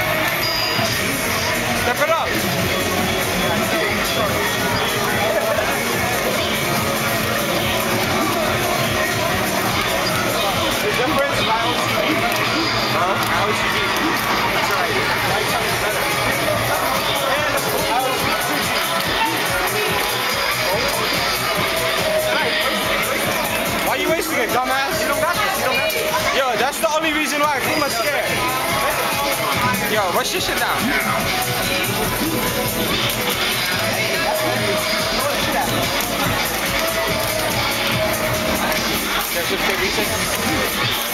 Step it up. The difference is IOCD. Huh? IOCD. That's right. Right tongue is better. And IOCD. Why are you wasting it, dumbass? You don't got this. You don't got this. Yo, that's the only reason why Akuma's scared. Yo, rush your shit down. That's just 30 seconds.